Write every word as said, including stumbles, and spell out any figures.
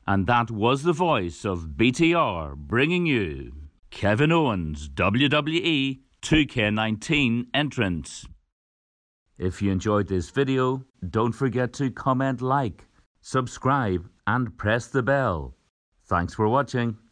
And that was the voice of B T R bringing you Kevin Owens' W W E two K nineteen entrance. If you enjoyed this video, don't forget to comment, like, subscribe and press the bell. Thanks for watching.